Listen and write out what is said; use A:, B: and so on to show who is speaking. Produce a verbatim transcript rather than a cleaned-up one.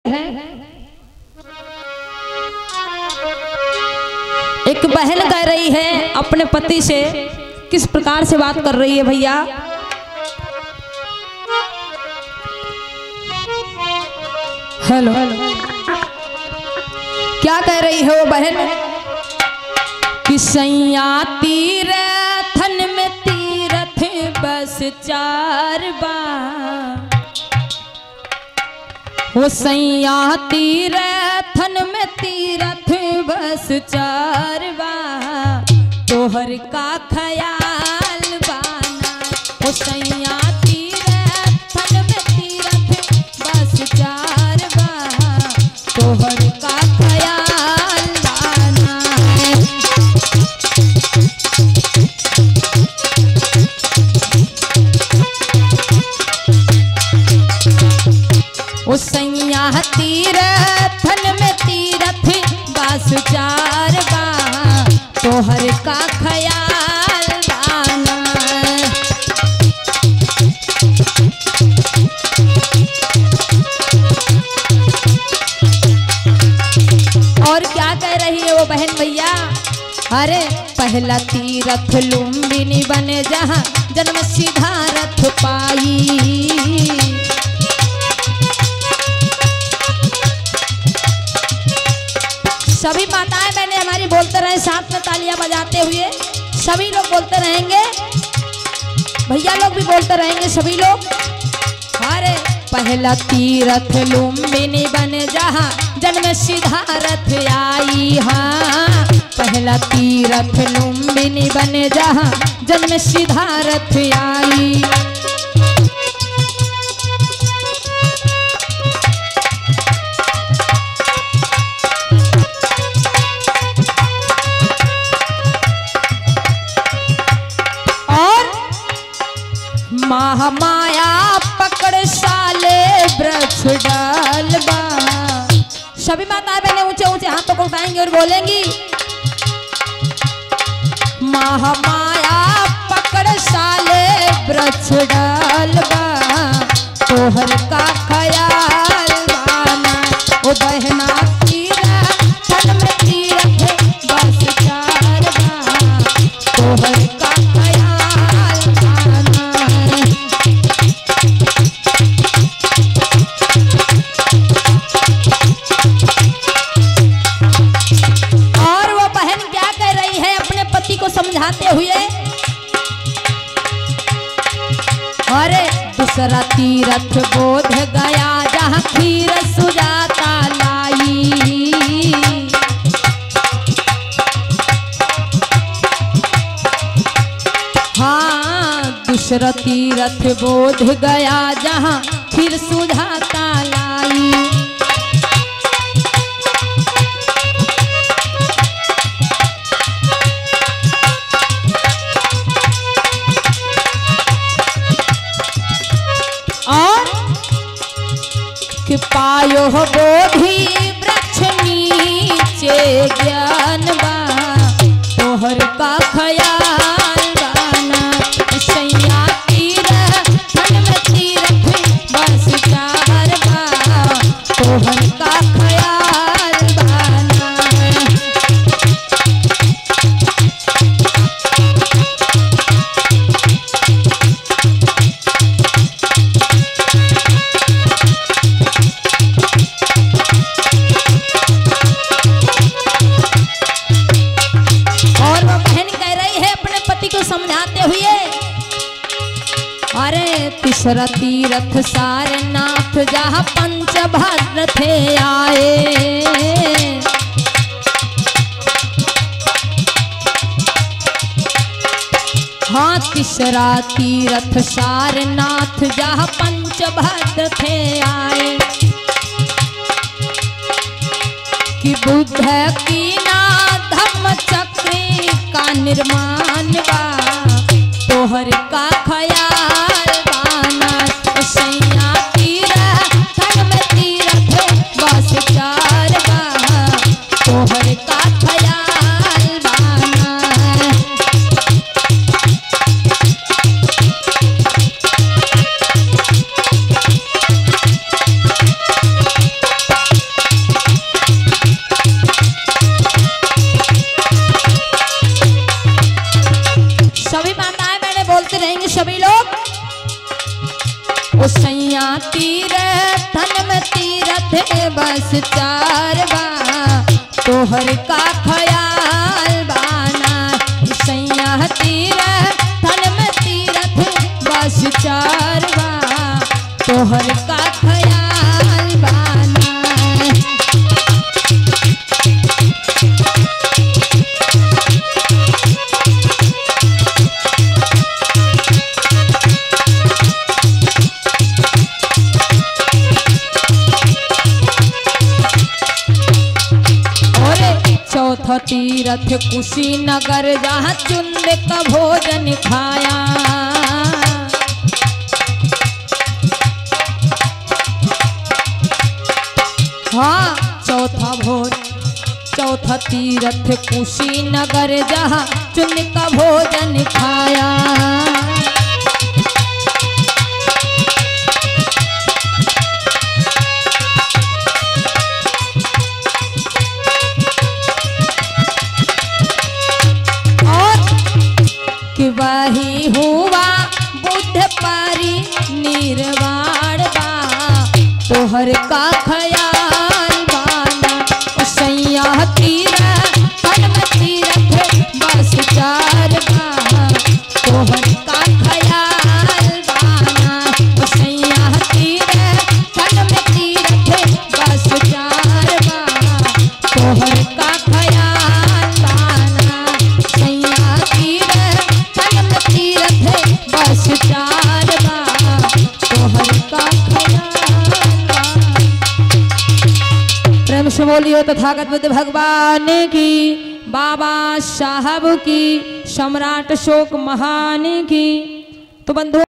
A: एक बहन कह रही है अपने पति से, किस प्रकार से बात कर रही है भैया। हेलो, क्या कह रही है वो बहन कि सैया तीरथन में तीरथ बस चार बार, वो सैया तीरथन में तीरथ बस चार बार, तोहर का ख्याल बाना। वो सैया तीरथन में तीरथ बस चार बार, तोहर का ख्याल बाना। वो सैया तीरथन में तीरथ बस चार बार, तोहर का ख्याल बाना। और क्या कह रही है वो बहन भैया, अरे पहला तीरथ लुम्बिनी बने जहाँ जन्म सिद्धारथ पाई। सभी माताएं बहनें हमारी बोलते रहे, साथ में तालियां बजाते हुए सभी लोग बोलते रहेंगे, भैया लोग भी बोलते रहेंगे सभी लोग। अरे पहला तीरथ लुम्बिनी बने जहाँ जन्म सिद्धारथ आई। हाँ, पहला तीरथ लुम्बिनी बने जहाँ जन्म सिद्धारथ आई। महामाया पकड़ साले वृक्ष डालबा। सभी माताएं बहनें ऊंचे ऊंचे हाथों को उठाएंगी और बोलेंगी, महामाया पकड़ साले वृक्ष डालबा, तोहर का ख्याल बाना। ओ बहना तीरथन में तीरथ बस चार बार, तोहर का ख्याल बाना। और वो बहन क्या कह रही है अपने पति को समझाते हुए, अरे दूसरा तीरथ बोध गया जहाँ खीर सुजाता लाई। हाँ, दूसरा तीरथ बोध गया जहाँ खीर सुजाता लाई। और कि पायो बोधि वृक्ष नीचे ज्ञान बा, तोहर का ख्याल बाना। सैया तीरथन में तीरथ बस चार बार, तोहर का ख्याल बाना। समझाते हुए, अरे तीसरा तीरथ सारनाथ जहाँ पंचभद्र थे आए। हाँ, तीसरा तीरथ सारनाथ जहाँ पंचभद्र थे आए। कि बुद्ध की ना धम्म चक्र का निर्माण बा, तोहर का ख्याल बाना। सैया तीरथन में तीरथ बस चार बार, तोहर का ख्याल बाना। तीरथ बस चार बा तोहर का ख्याल बाना सैया तीरथ तन में तीरथ बस चार बा तोहर का ख्याल बाना। चौथा तीरथ कुशीनगर जहाँ चुंद का भोजन खाया हाँ चौथा भोज चौथा तीरथ कुशीनगर जहाँ चुंद का भोजन खाया। वही हुआ बुद्ध पारी निर्वाण बा तोहर का ख्याल बाना सैया तीरथ तन में तीरथ बस चार बा तोहर का ख्याल बाना सैया तीरथ तन में तीरथ बस चार बा तोहर का ख्याल बाना सैया तीरथ बस चार बा तोहर का प्रेम से बोलियो तथागत बुद्ध भगवान की, बाबा साहब की, सम्राट अशोक महान की। तो बंधु